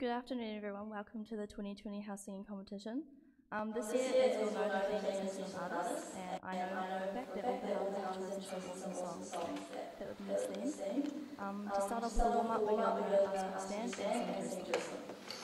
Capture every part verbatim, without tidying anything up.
Good afternoon, everyone. Welcome to the twenty twenty House Singing Competition. Um, this year, as you'll know, the theme is New Zealand artists, and I know for a fact that all the houses have chosen some awesome songs that fit within this theme. Um, to start off with a warm-up, we're going to ask you to stand and sing Jerusalem.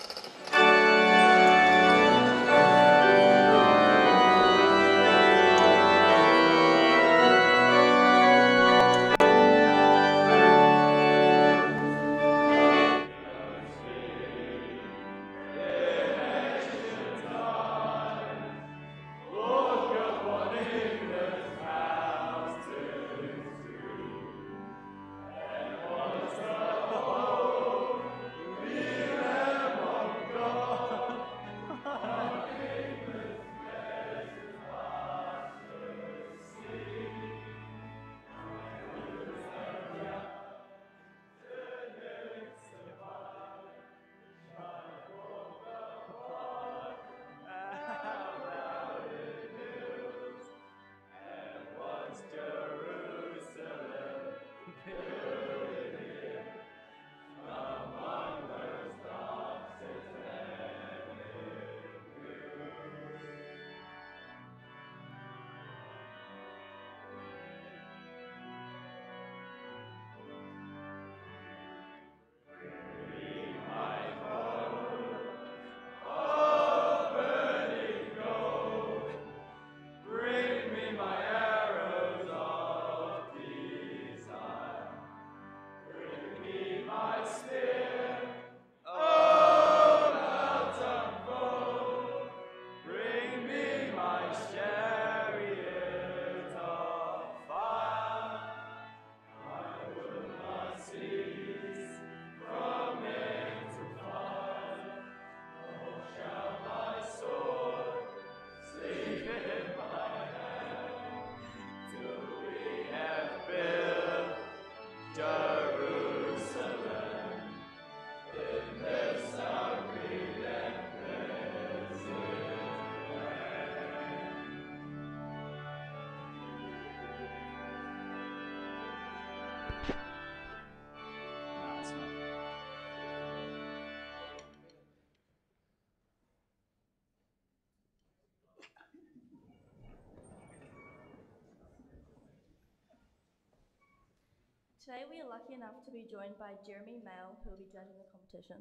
Today we are lucky enough to be joined by Jeremy Mail, who will be judging the competition.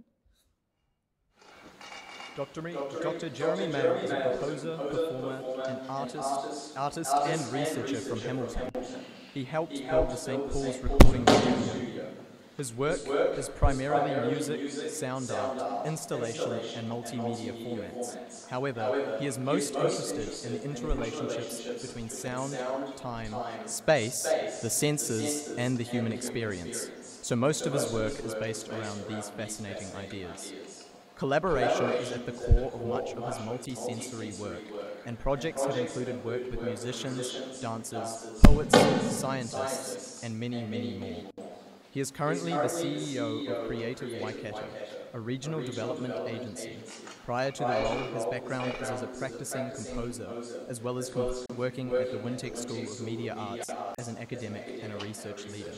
Doctor Doctor Jeremy Mail is a composer, performer, an artist, artist and researcher from Hamilton. He helped build the Saint Paul's recording studio. His work is primarily music, sound art, installation, and multimedia formats. However, he is most interested in the interrelationships between sound, time, space, the senses, and the human experience. So most of his work is based around these fascinating ideas. Collaboration is at the core of much of his multi-sensory work, and projects have included work with musicians, dancers, poets, scientists, and many, many more. He is currently the C E O of Creative Waikato, a regional development agency. Prior to the role, his background is as a practicing composer, as well as com working at the Wintec School of Media Arts as an academic and a research leader.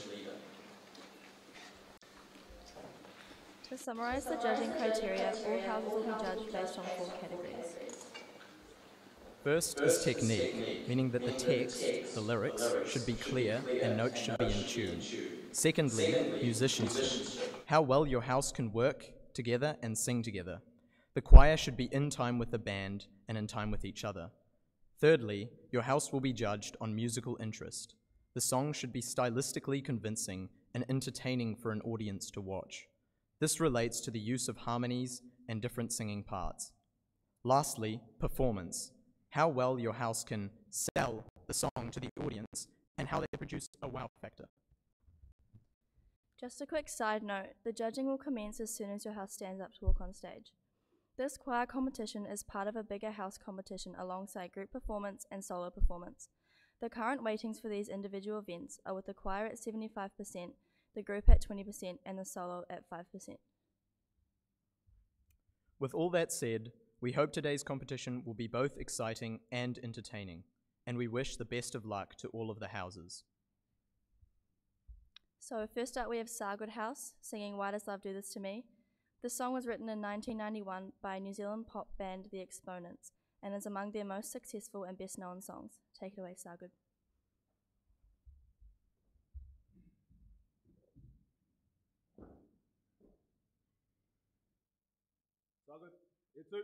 To summarise the judging criteria, all houses will be judged based on four categories. First is technique, meaning that the text, the lyrics, should be clear and notes should be in tune. Secondly, musicianship, how well your house can work together and sing together. The choir should be in time with the band and in time with each other. Thirdly, your house will be judged on musical interest. The song should be stylistically convincing and entertaining for an audience to watch. This relates to the use of harmonies and different singing parts. Lastly, performance, how well your house can sell the song to the audience and how they produce a wow factor. Just a quick side note, the judging will commence as soon as your house stands up to walk on stage. This choir competition is part of a bigger house competition alongside group performance and solo performance. The current weightings for these individual events are with the choir at seventy-five percent, the group at twenty percent, and the solo at five percent. With all that said, we hope today's competition will be both exciting and entertaining, and we wish the best of luck to all of the houses. So first up we have Sargood House singing Why Does Love Do This To Me? The song was written in nineteen ninety-one by New Zealand pop band The Exponents and is among their most successful and best known songs. Take it away, Sargood. Sargood, etsu.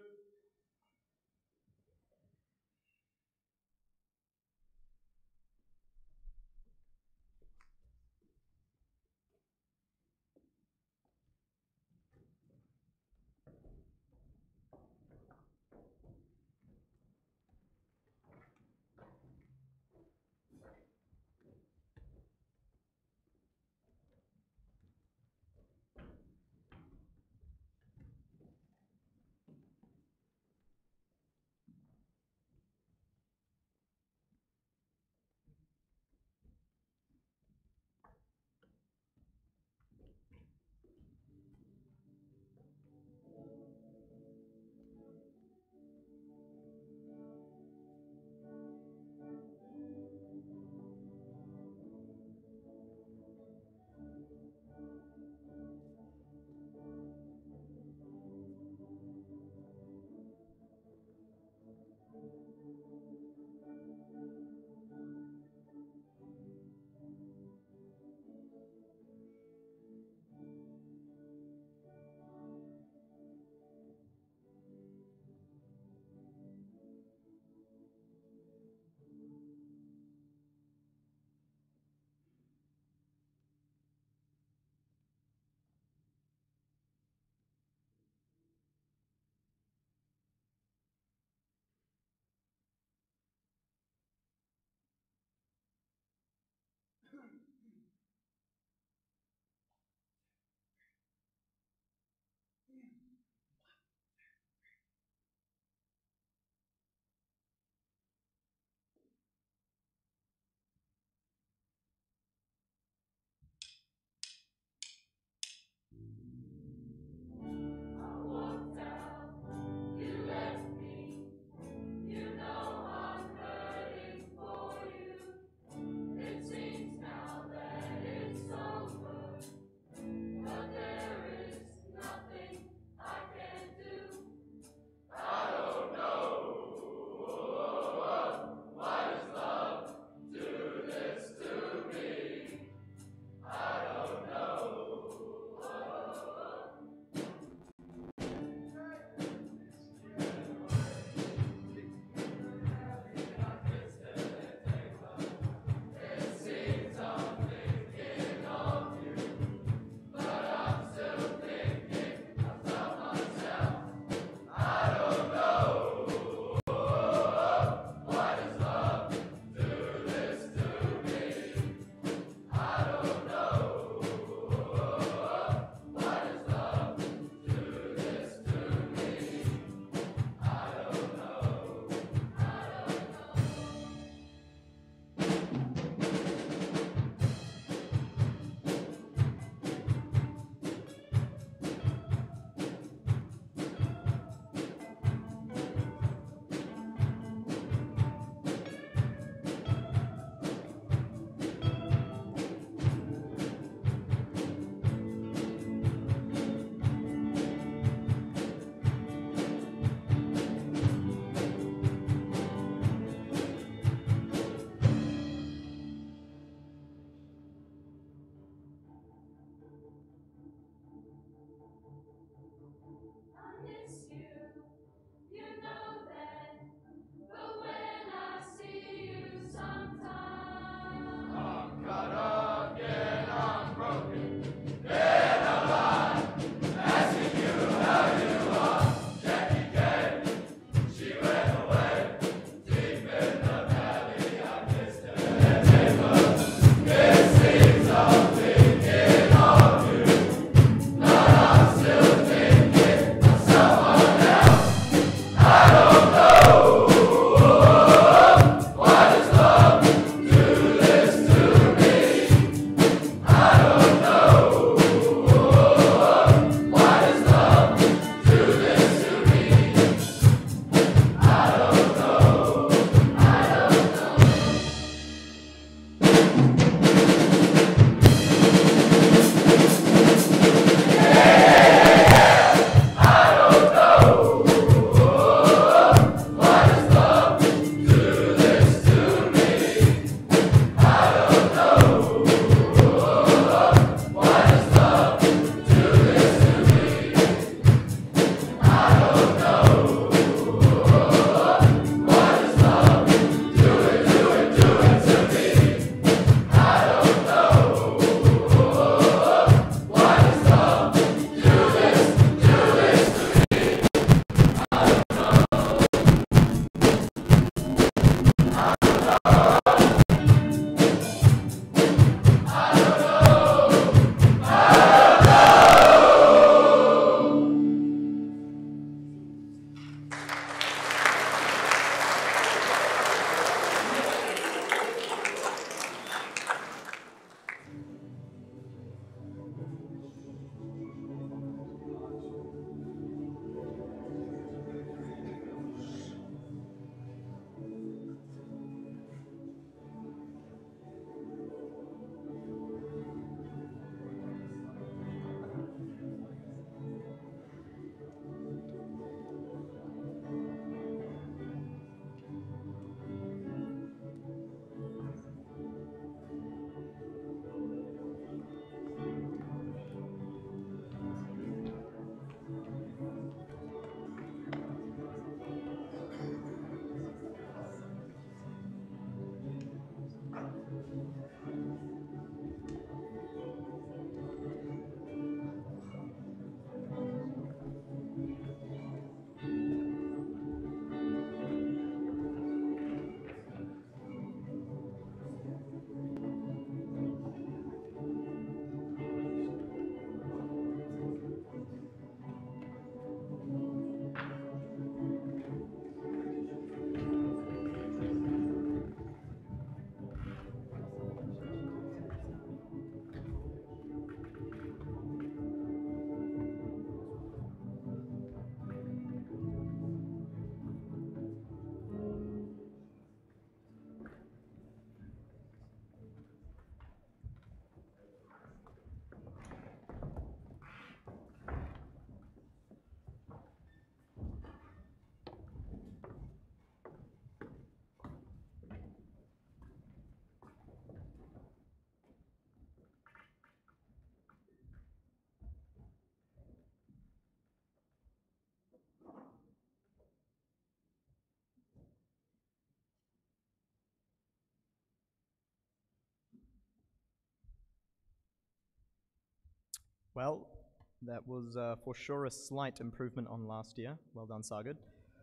Well, that was uh, for sure a slight improvement on last year. Well done, Sargad.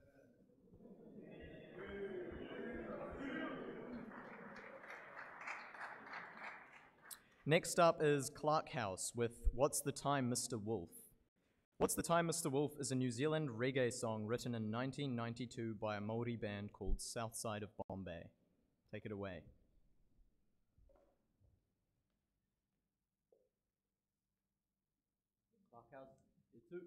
Next up is Clark House with What's the Time, Mister Wolf? What's the Time, Mister Wolf is a New Zealand reggae song written in nineteen ninety-two by a Māori band called Southside of Bombay. Take it away. Clark House, et two.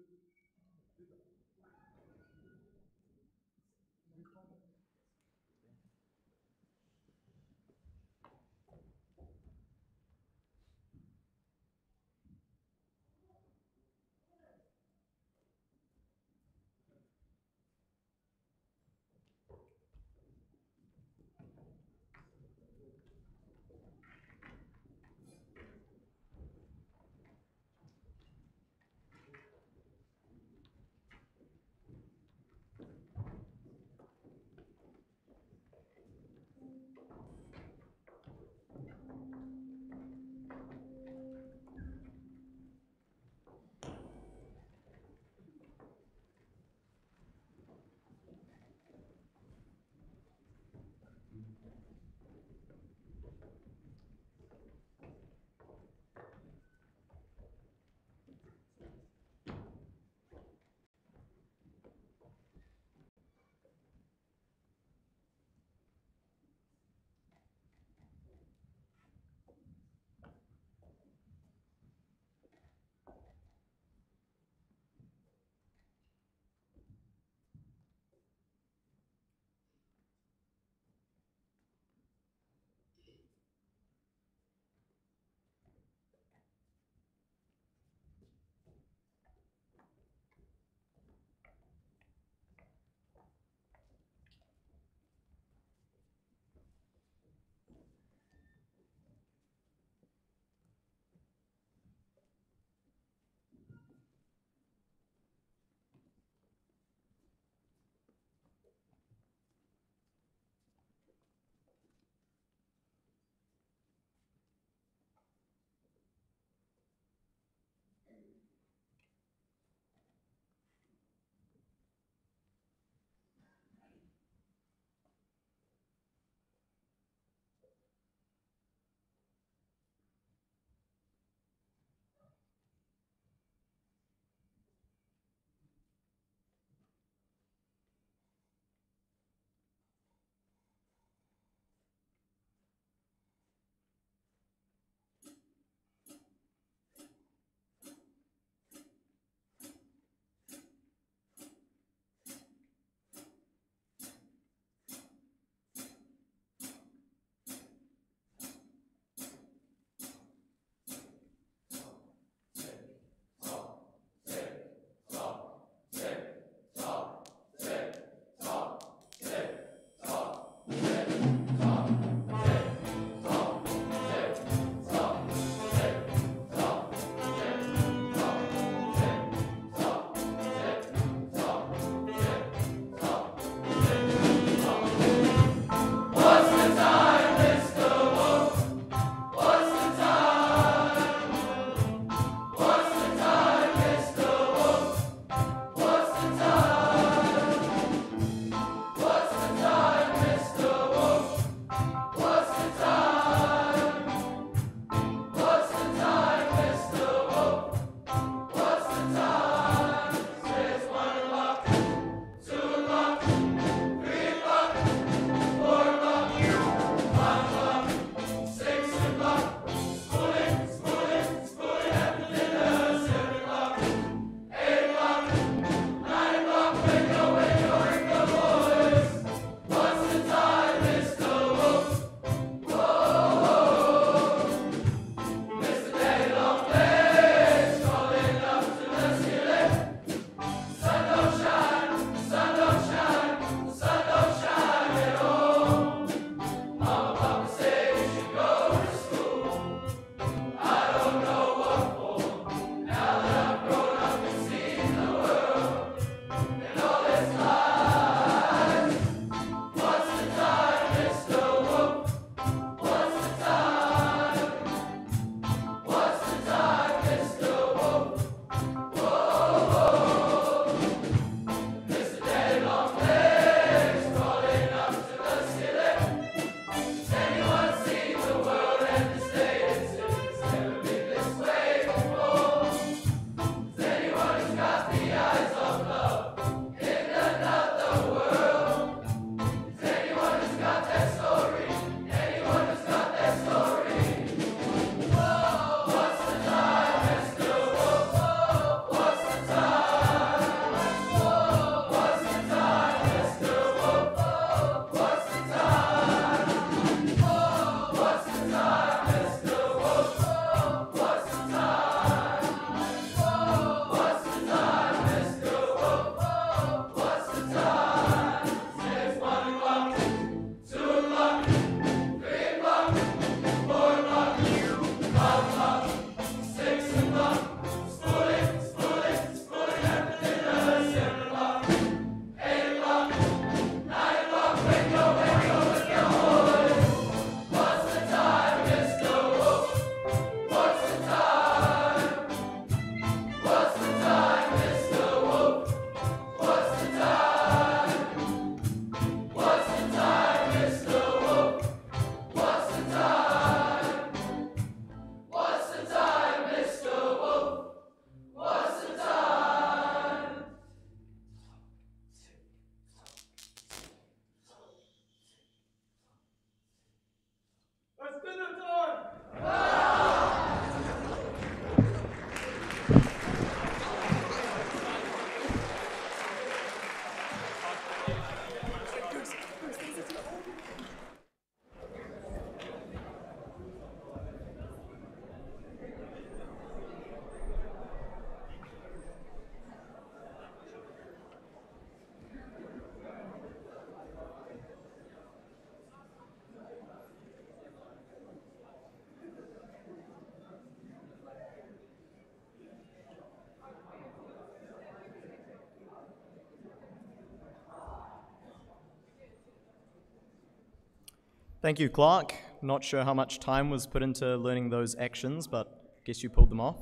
Thank you, Clark. Not sure how much time was put into learning those actions, but guess you pulled them off.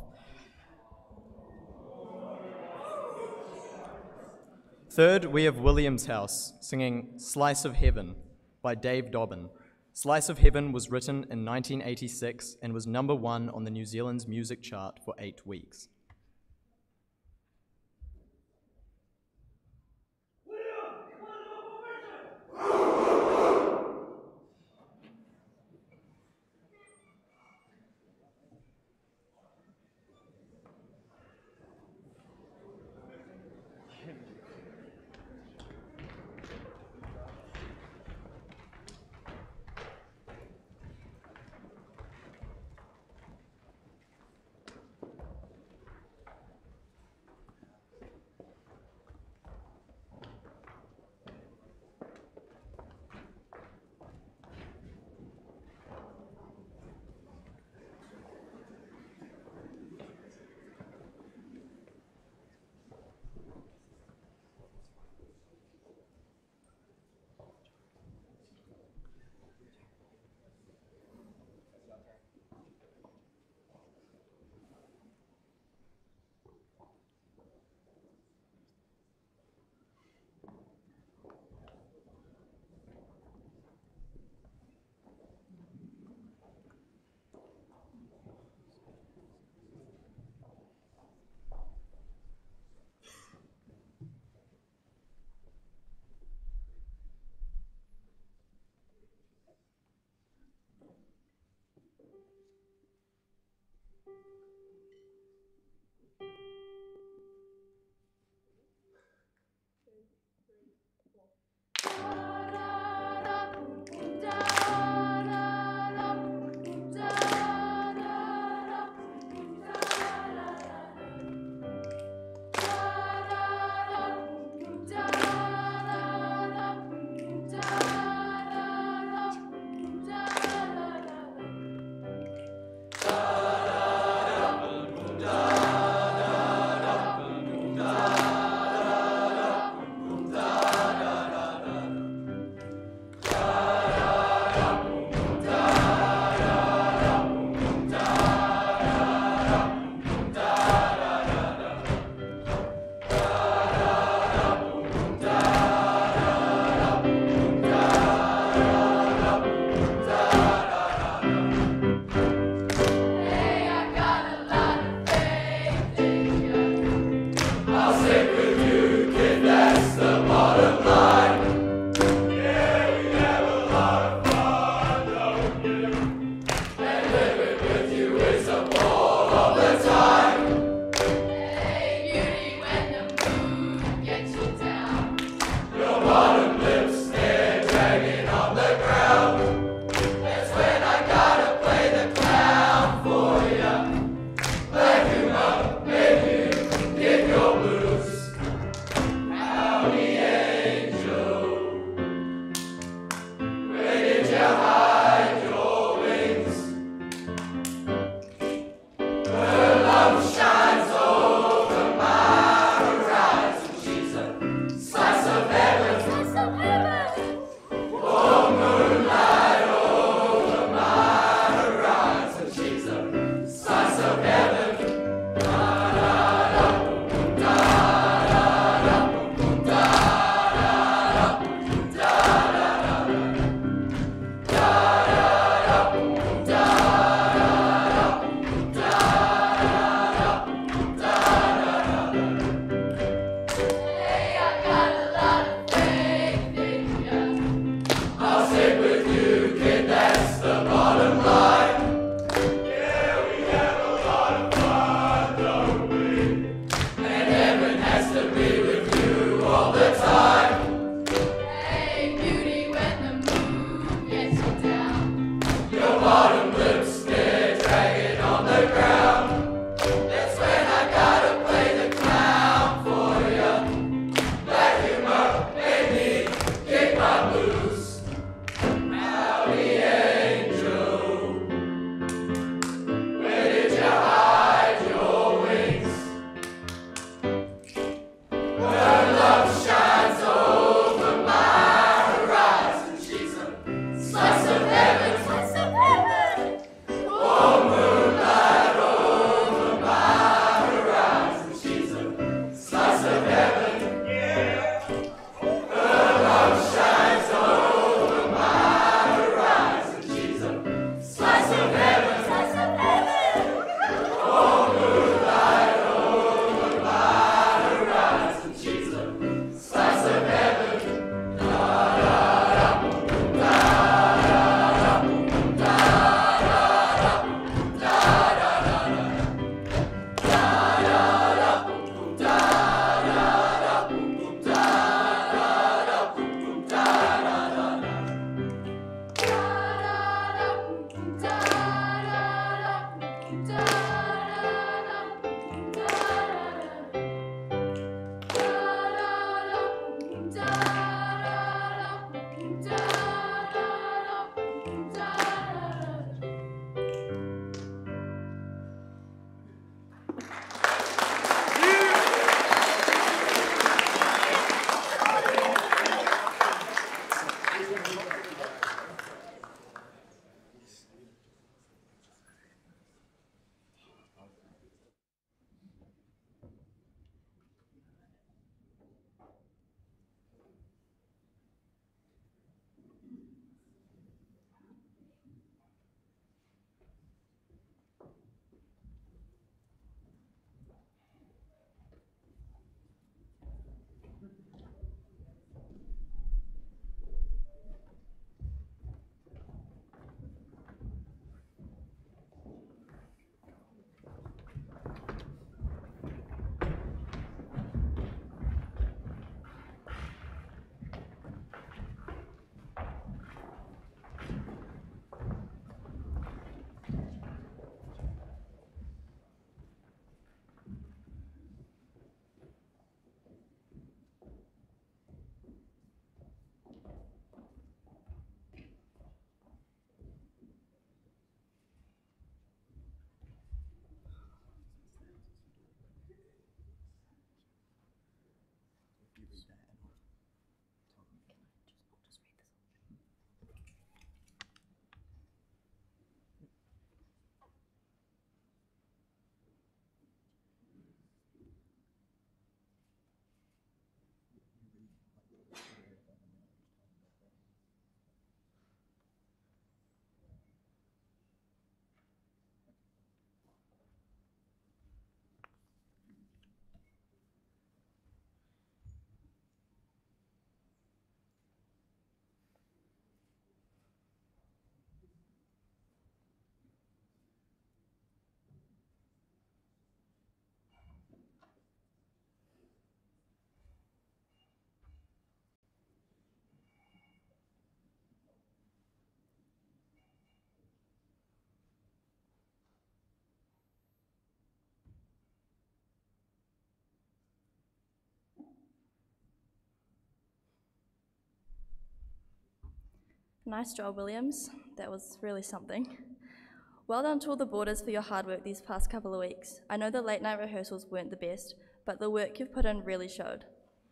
Third, we have William's House singing Slice of Heaven by Dave Dobbin. Slice of Heaven was written in nineteen eighty-six and was number one on the New Zealand's music chart for eight weeks. Nice job, Williams. That was really something. Well done to all the boarders for your hard work these past couple of weeks. I know the late night rehearsals weren't the best, but the work you've put in really showed.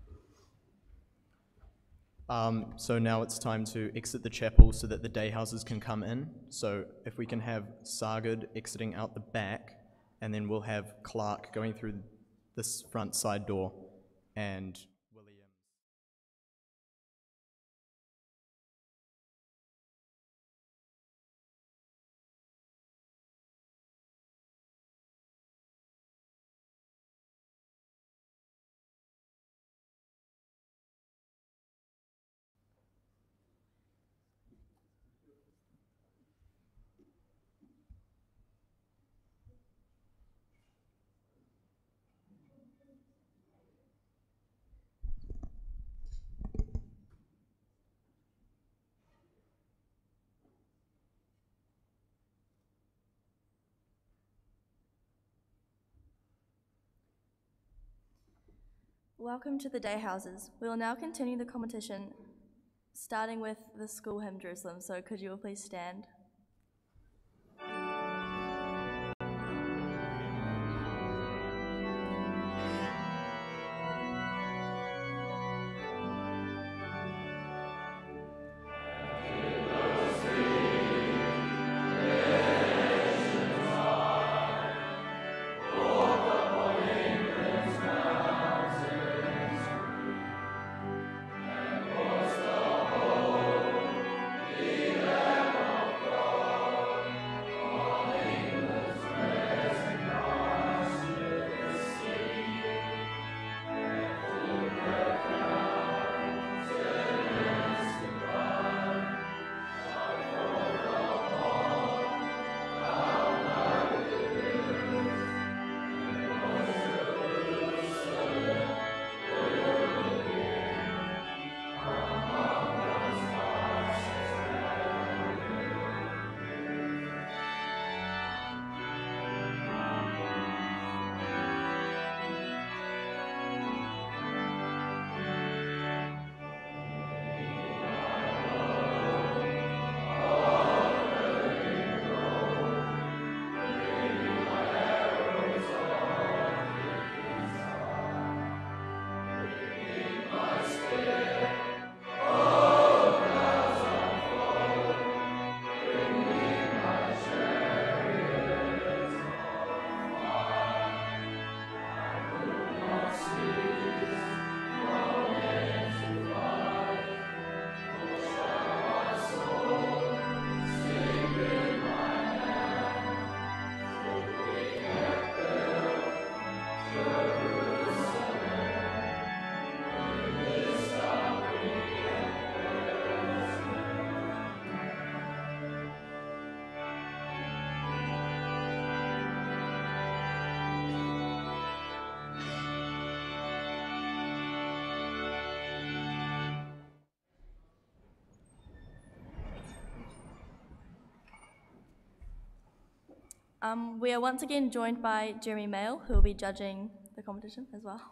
Um, so now it's time to exit the chapel so that the day houses can come in. So if we can have Sargad exiting out the back, and then we'll have Clark going through this front side door, and Williams. Welcome to the day houses. We will now continue the competition, starting with the school hymn, Jerusalem. So could you all please stand? Um, we are once again joined by Jeremy Mail, who will be judging the competition as well.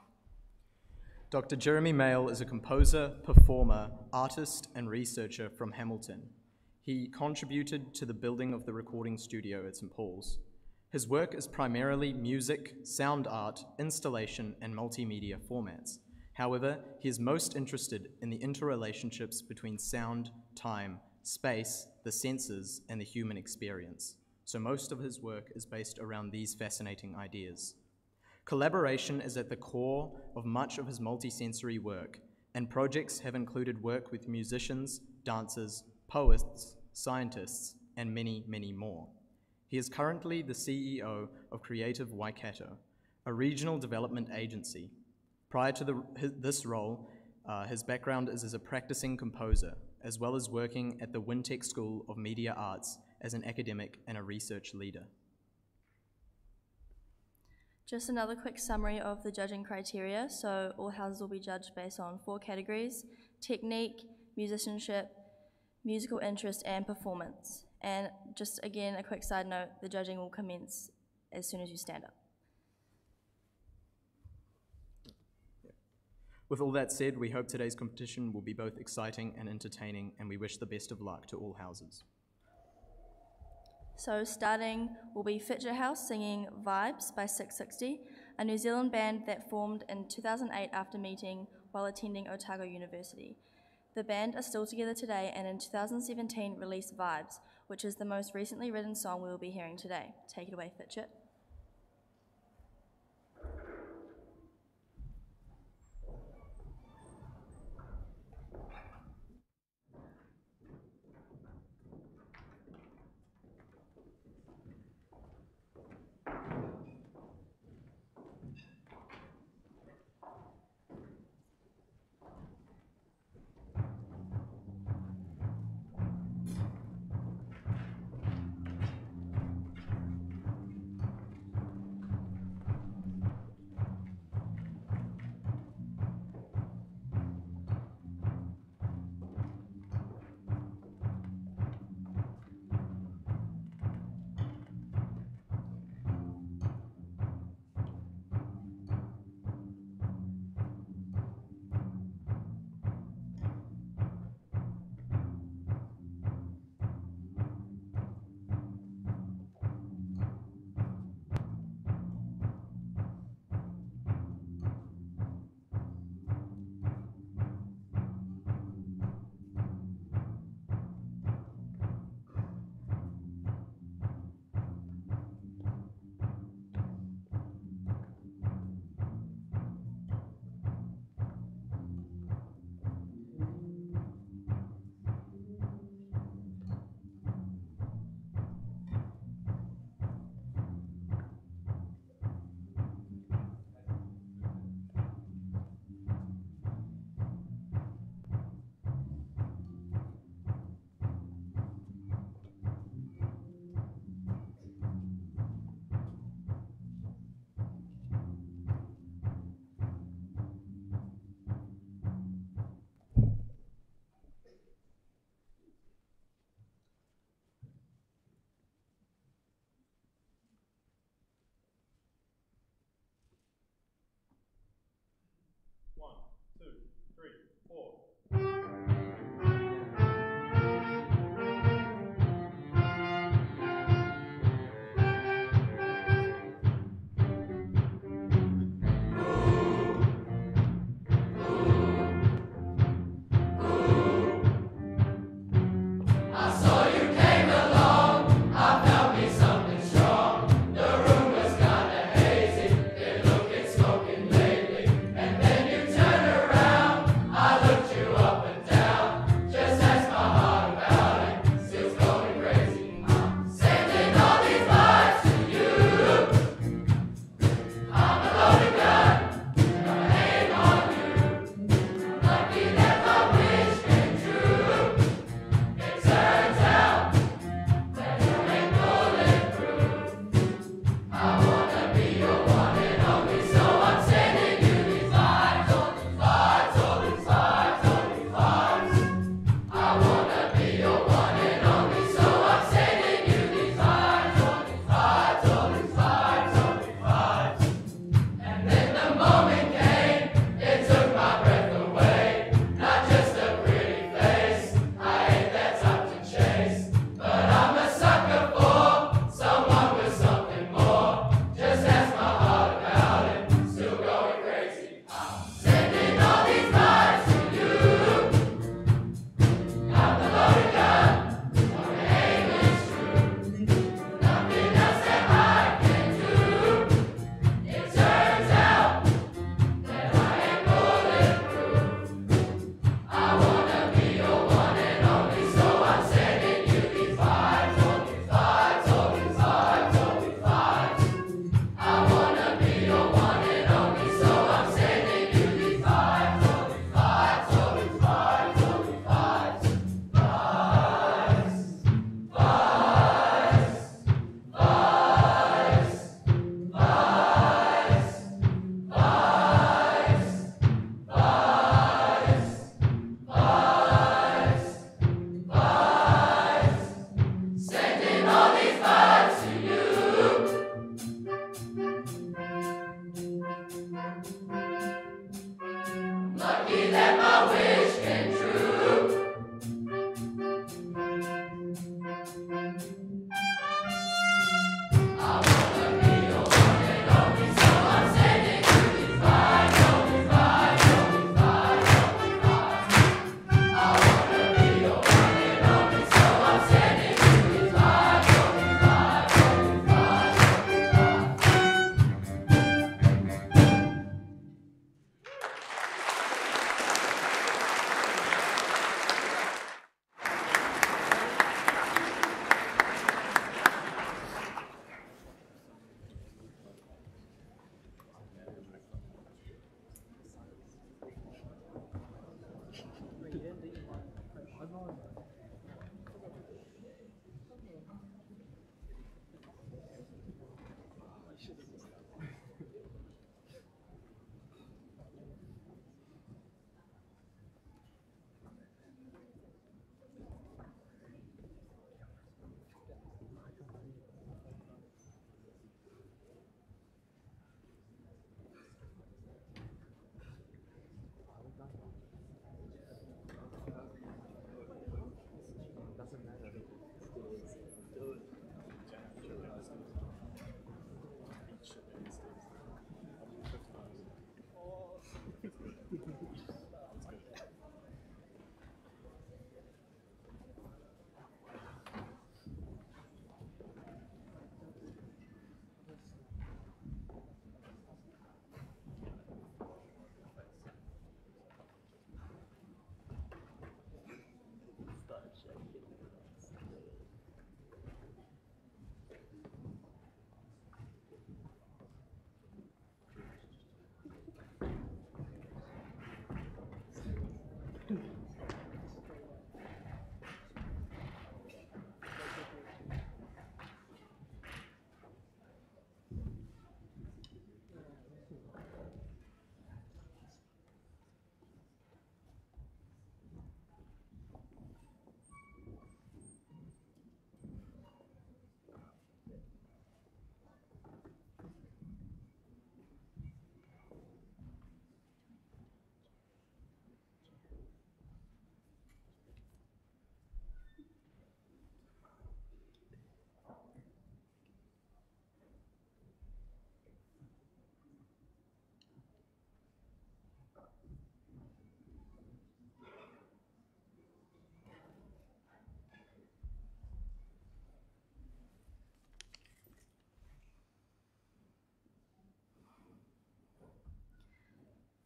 Doctor Jeremy Mail is a composer, performer, artist, and researcher from Hamilton. He contributed to the building of the recording studio at Saint Paul's. His work is primarily music, sound art, installation, and multimedia formats. However, he is most interested in the interrelationships between sound, time, space, the senses, and the human experience. So most of his work is based around these fascinating ideas. Collaboration is at the core of much of his multisensory work, and projects have included work with musicians, dancers, poets, scientists, and many, many more. He is currently the C E O of Creative Waikato, a regional development agency. Prior to the, his, this role, uh, his background is as a practicing composer, as well as working at the Wintec School of Media Arts as an academic and a research leader. Just another quick summary of the judging criteria. So all houses will be judged based on four categories: technique, musicianship, musical interest, and performance. And just again, a quick side note, the judging will commence as soon as you stand up. With all that said, we hope today's competition will be both exciting and entertaining, and we wish the best of luck to all houses. So starting will be Fitcher House singing Vibes by six sixty, a New Zealand band that formed in two thousand eight after meeting while attending Otago University. The band are still together today and in two thousand seventeen released Vibes, which is the most recently written song we will be hearing today. Take it away, Fitcher.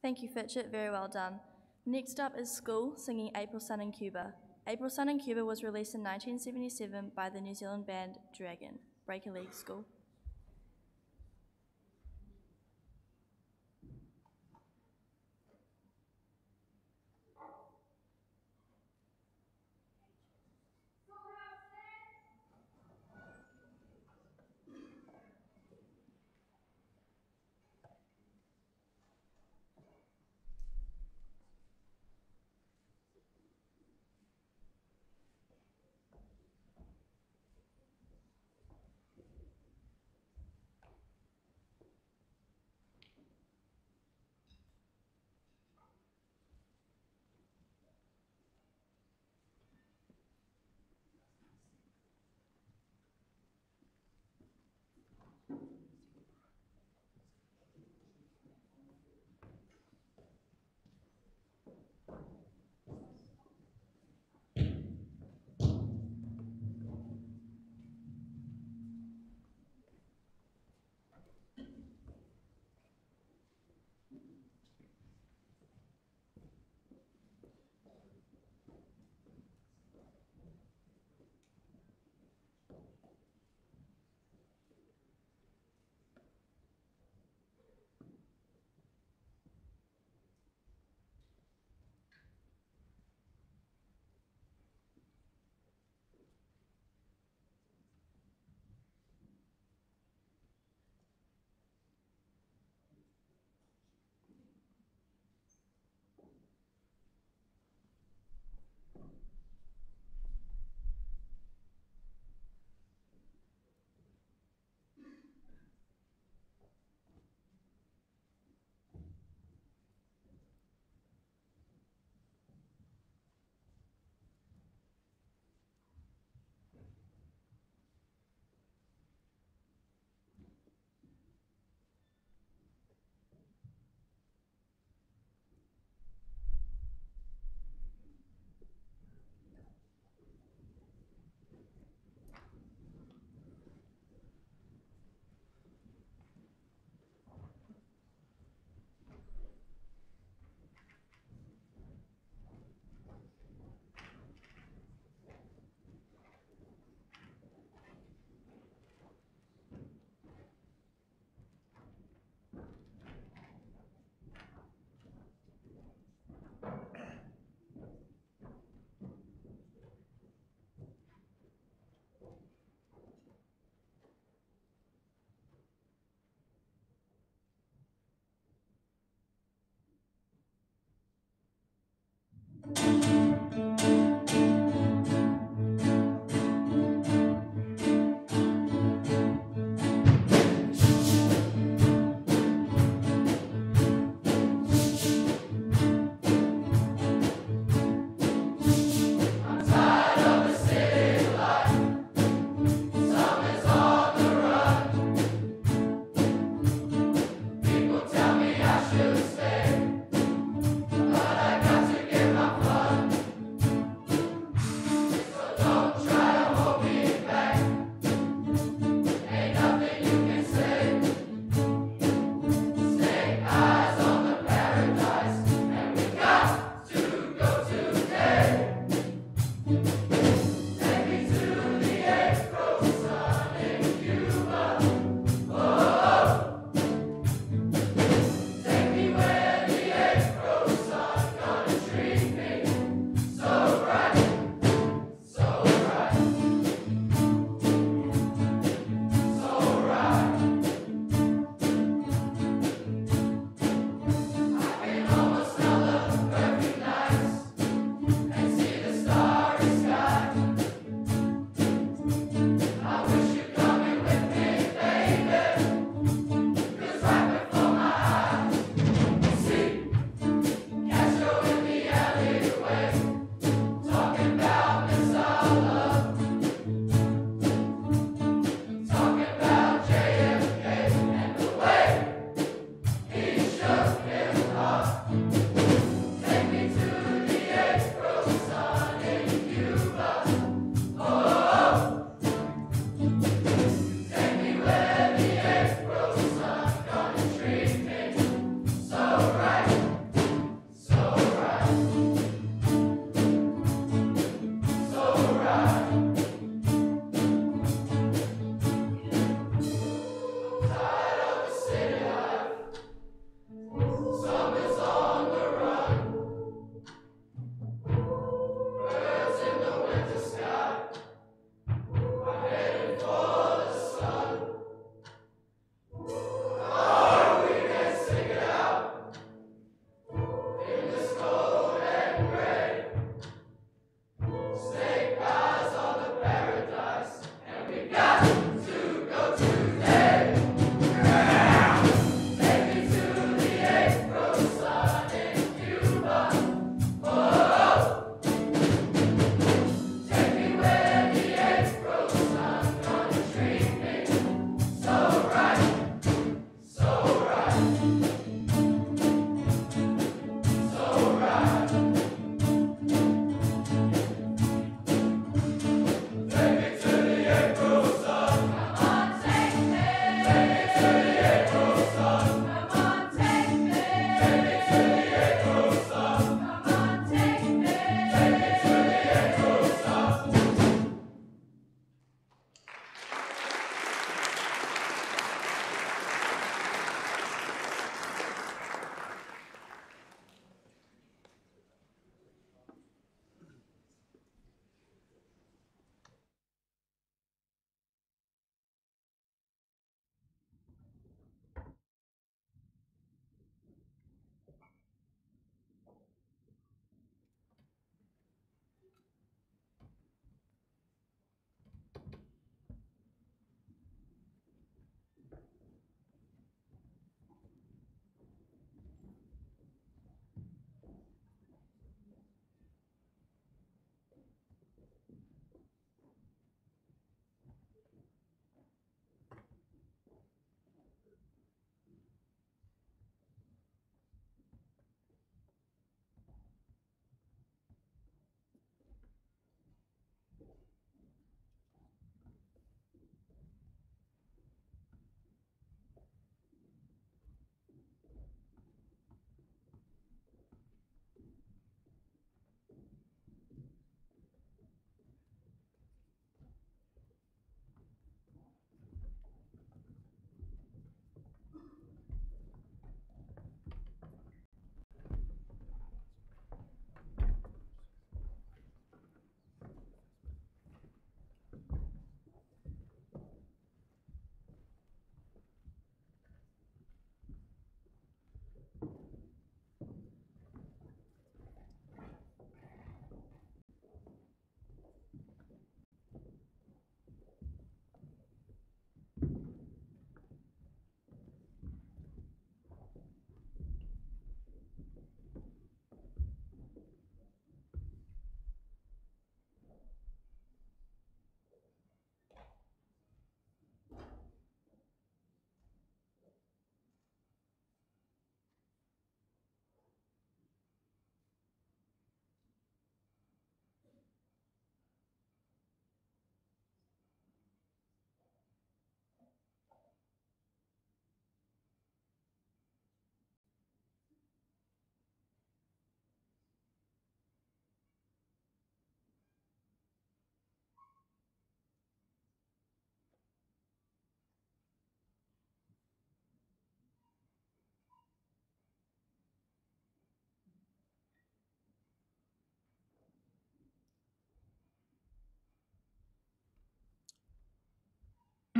Thank you, Fitchett. Very well done. Next up is School, singing April Sun in Cuba. April Sun in Cuba was released in nineteen seventy-seven by the New Zealand band Dragon. Break a leg, School.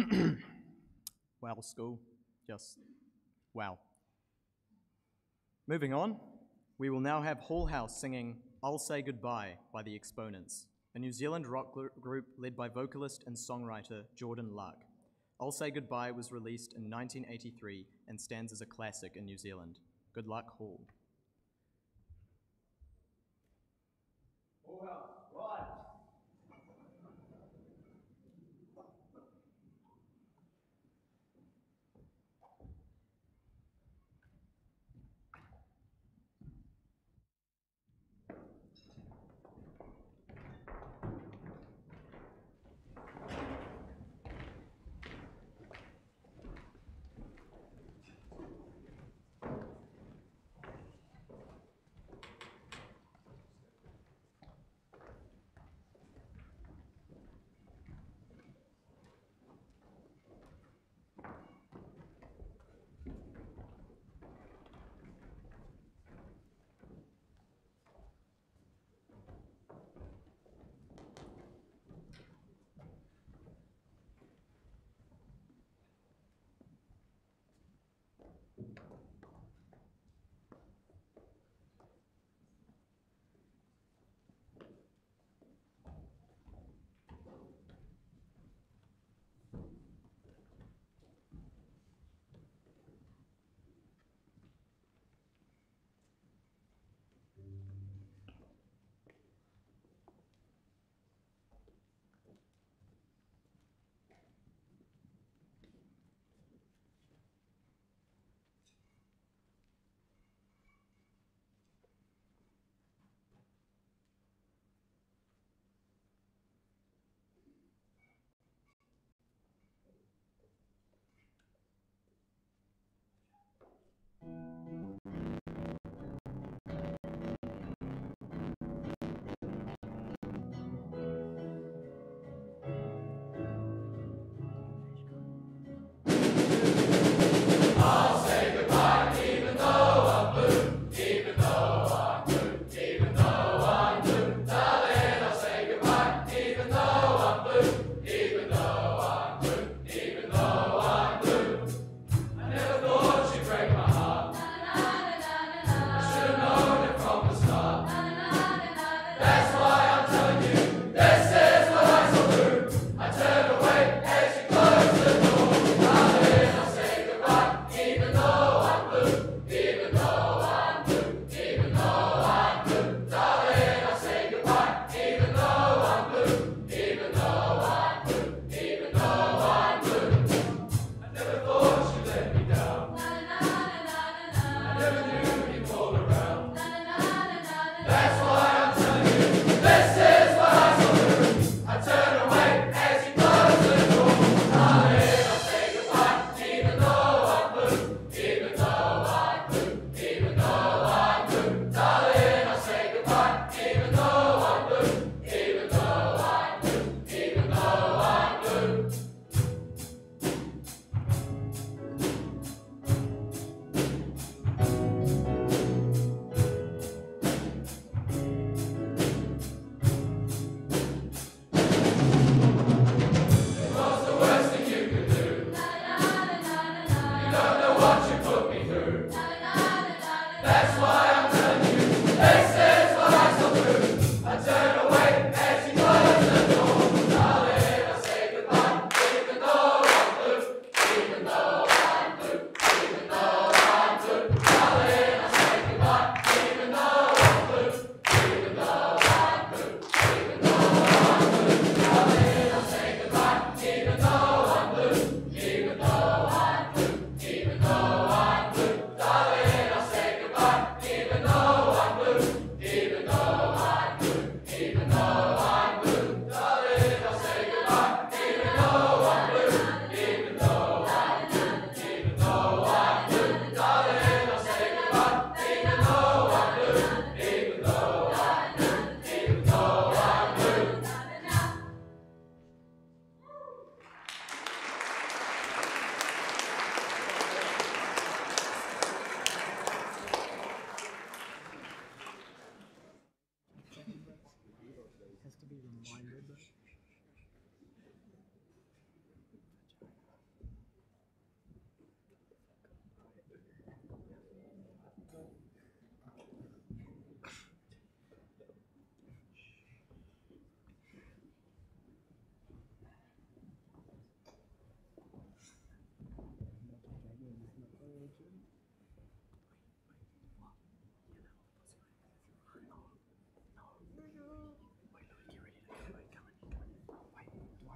Wow, school. Just wow. Moving on, we will now have Hall House singing I'll Say Goodbye by The Exponents, a New Zealand rock gr- group led by vocalist and songwriter Jordan Luck. I'll Say Goodbye was released in nineteen eighty-three and stands as a classic in New Zealand. Good luck, Hall.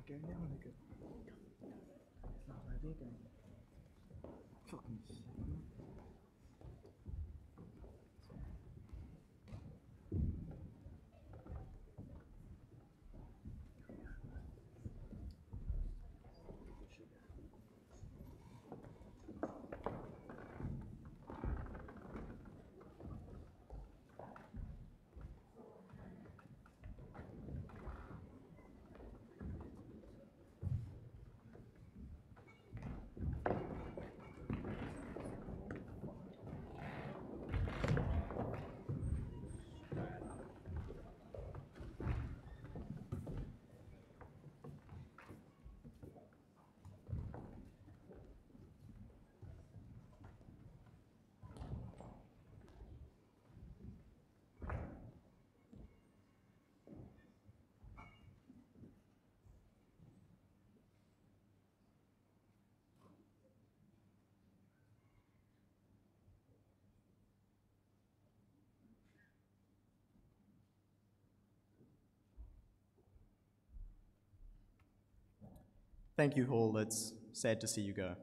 Fucking down again. Not ready again. Fucking sick, man. Thank you, Hall. It's sad to see you go.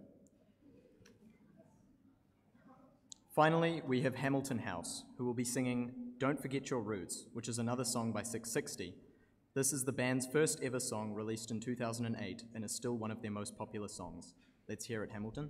Finally, we have Hamilton House, who will be singing Don't Forget Your Roots, which is another song by six sixty. This is the band's first ever song, released in two thousand eight, and is still one of their most popular songs. Let's hear it, Hamilton.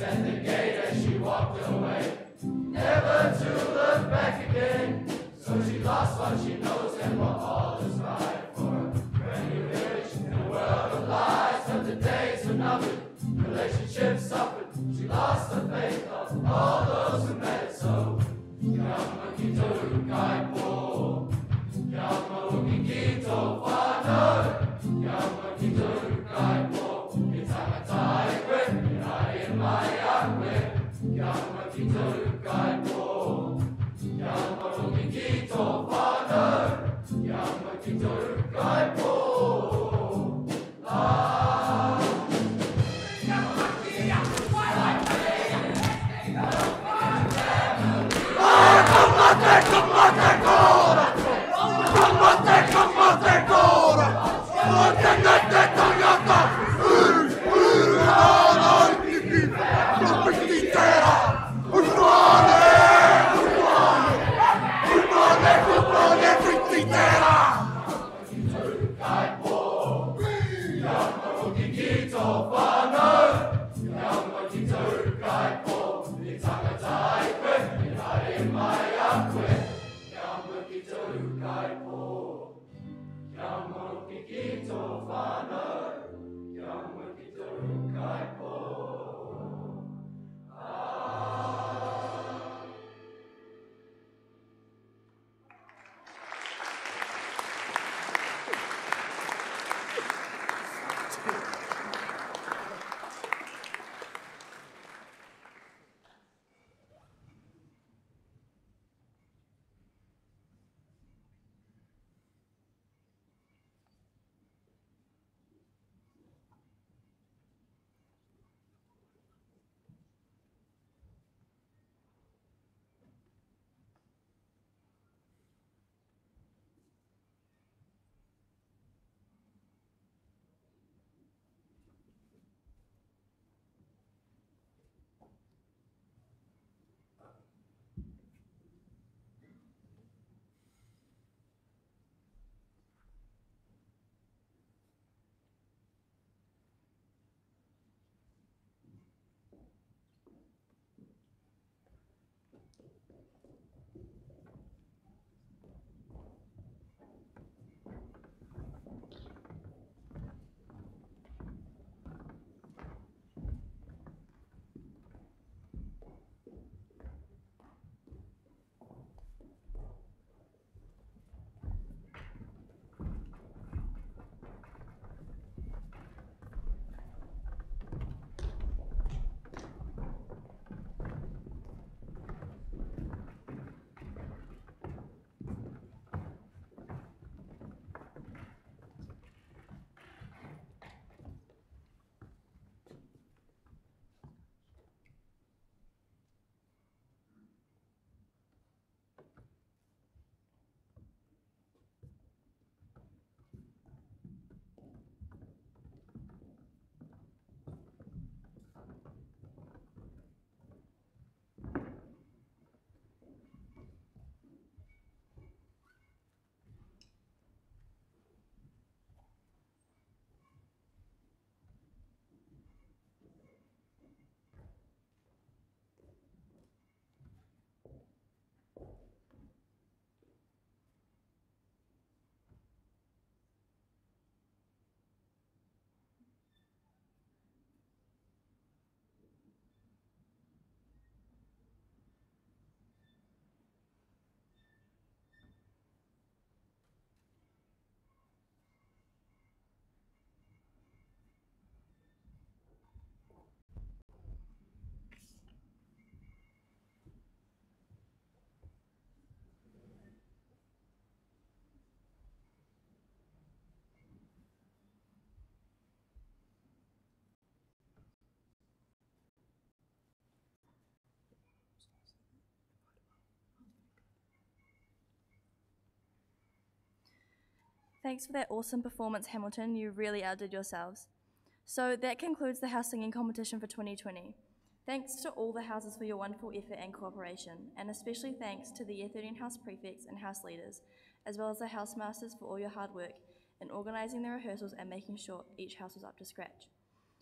Thanks for that awesome performance, Hamilton. You really outdid yourselves. So that concludes the house singing competition for twenty twenty. Thanks to all the houses for your wonderful effort and cooperation, and especially thanks to the Year thirteen house prefects and house leaders, as well as the housemasters for all your hard work in organising the rehearsals and making sure each house was up to scratch.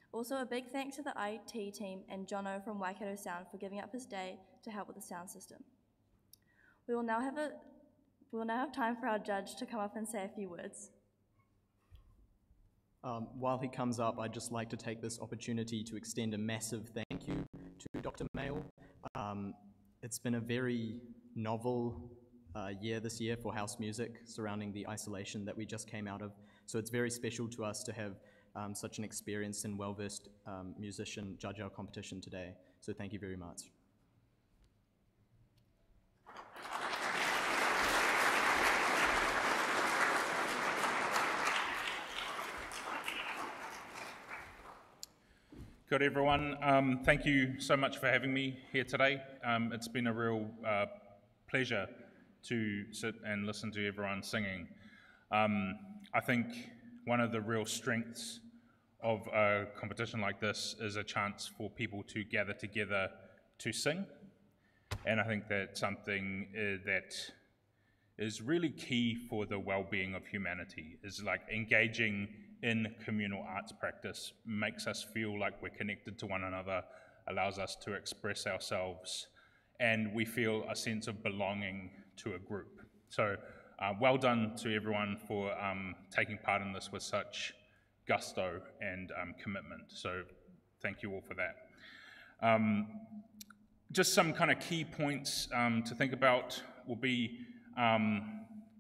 Also, a big thanks to the I T team and Jono from Waikato Sound for giving up his day to help with the sound system. We will now have a we will now have time for our judge to come up and say a few words. Um, while he comes up, I'd just like to take this opportunity to extend a massive thank you to Doctor Mail. Um, it's been a very novel uh, year this year for house music surrounding the isolation that we just came out of. So it's very special to us to have um, such an experienced and well-versed um, musician judge our competition today. So thank you very much. Good everyone. Um, thank you so much for having me here today. Um, it's been a real uh, pleasure to sit and listen to everyone singing. Um, I think one of the real strengths of a competition like this is a chance for people to gather together to sing. And I think that's something uh, that is really key for the well-being of humanity, is like engaging in communal arts practice makes us feel like we're connected to one another, allows us to express ourselves, and we feel a sense of belonging to a group. So uh, well done to everyone for um, taking part in this with such gusto and um, commitment. So thank you all for that. Um, just some kind of key points um, to think about will be um,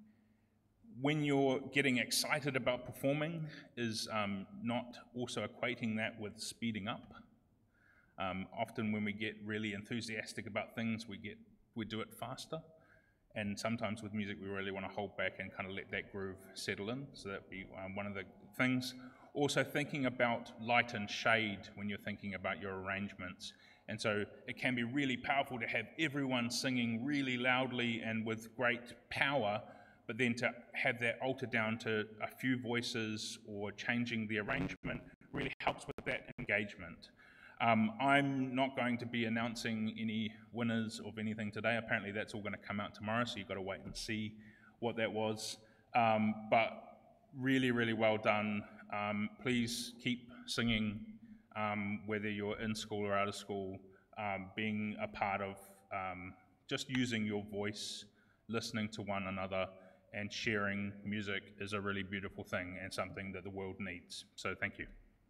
when you're getting excited about performing is um, not also equating that with speeding up. Um, often when we get really enthusiastic about things, we get we do it faster. And sometimes with music, we really want to hold back and kind of let that groove settle in. So that'd be um, one of the things. Also thinking about light and shade when you're thinking about your arrangements. And so it can be really powerful to have everyone singing really loudly and with great power, but then to have that alter down to a few voices or changing the arrangement really helps with that engagement. Um, I'm not going to be announcing any winners of anything today. Apparently that's all going to come out tomorrow, so you've got to wait and see what that was. Um, but really, really well done. Um, please keep singing, um, whether you're in school or out of school, um, being a part of um, just using your voice, listening to one another, and sharing music is a really beautiful thing and something that the world needs. So thank you.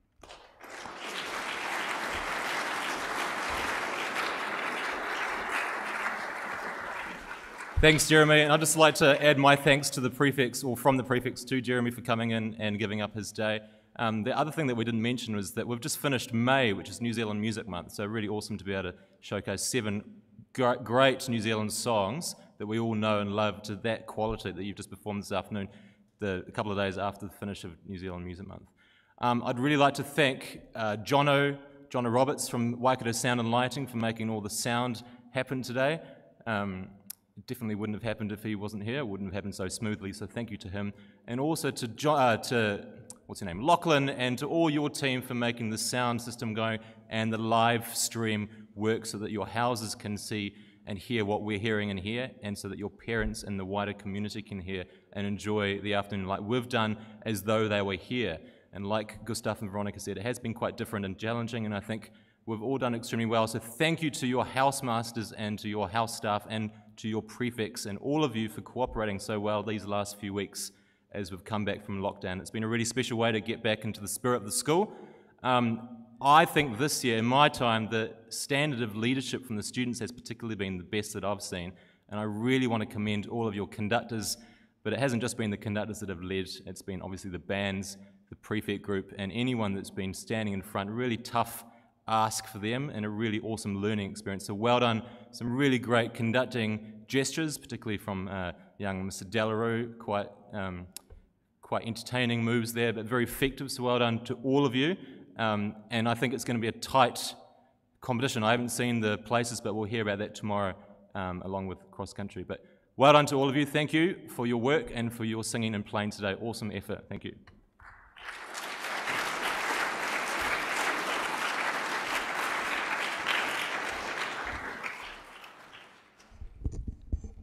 Thanks, Jeremy. And I'd just like to add my thanks to the prefects, or from the prefects to Jeremy for coming in and giving up his day. Um, the other thing that we didn't mention was that we've just finished May, which is New Zealand Music Month, so really awesome to be able to showcase seven great New Zealand songs that we all know and love to that quality that you've just performed this afternoon, the, a couple of days after the finish of New Zealand Music Month. Um, I'd really like to thank uh, Jono, Jono Roberts from Waikato Sound and Lighting for making all the sound happen today. Um, it definitely wouldn't have happened if he wasn't here. It wouldn't have happened so smoothly, so thank you to him. And also to, jo uh, to what's your name, Lachlan, and to all your team for making the sound system going and the live stream work so that your houses can see and hear what we're hearing and hear, and so that your parents and the wider community can hear and enjoy the afternoon like we've done as though they were here. And like Gustav and Veronica said, it has been quite different and challenging, and I think we've all done extremely well. So thank you to your housemasters and to your house staff and to your prefects and all of you for cooperating so well these last few weeks as we've come back from lockdown. It's been a really special way to get back into the spirit of the school. Um, I think this year, in my time, the standard of leadership from the students has particularly been the best that I've seen, and I really want to commend all of your conductors, but it hasn't just been the conductors that have led, it's been obviously the bands, the prefect group, and anyone that's been standing in front. Really tough ask for them and a really awesome learning experience. So well done, some really great conducting gestures, particularly from uh, young Mister Delarue, quite, um, quite entertaining moves there, but very effective, so well done to all of you. Um, and I think it's going to be a tight competition. I haven't seen the places, but we'll hear about that tomorrow um, along with cross country. But well done to all of you. Thank you for your work and for your singing and playing today. Awesome effort. Thank you.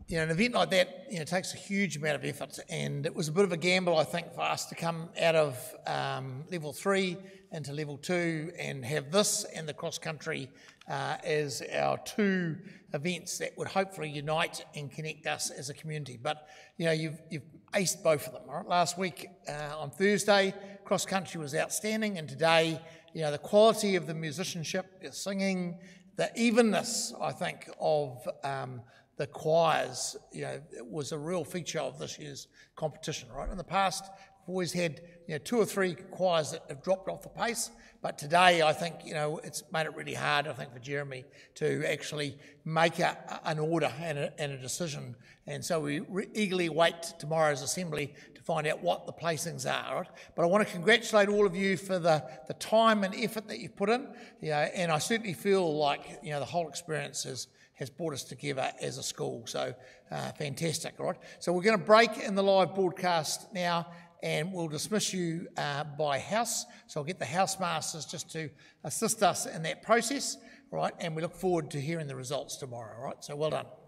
you know, an event like that, you know, takes a huge amount of effort, and it was a bit of a gamble, I think, for us to come out of um, level three into level two and have this and the cross country uh, as our two events that would hopefully unite and connect us as a community. But you know, you've you've aced both of them. Right? Last week uh, on Thursday, cross country was outstanding, and today, you know, the quality of the musicianship, the singing, the evenness, I think, of um, the choirs, you know, it was a real feature of this year's competition, right? In the past, we've always had, you know, two or three choirs that have dropped off the pace, but today I think, you know, it's made it really hard, I think, for Jeremy to actually make a, an order and a, and a decision, and so we re- eagerly wait tomorrow's assembly to find out what the placings are, right? But I want to congratulate all of you for the, the time and effort that you've put in, you know, and I certainly feel like, you know, the whole experience is has brought us together as a school. So uh, fantastic, all right? So we're going to break in the live broadcast now, and we'll dismiss you uh, by house. So I'll get the house masters just to assist us in that process, all right? And we look forward to hearing the results tomorrow, all right? So well done.